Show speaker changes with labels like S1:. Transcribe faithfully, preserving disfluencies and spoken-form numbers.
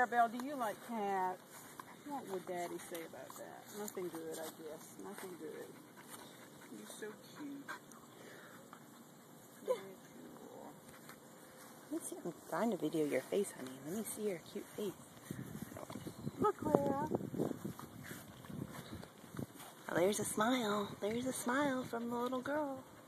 S1: Clarabelle, do you like cats? What would Daddy say about that? Nothing good, I guess. Nothing good. You're so cute. Very cool.
S2: Let me see. I'm trying to video your face, honey. Let me see your cute face.
S1: Look, Clara.
S2: Oh, there's a smile. There's a smile from the little girl.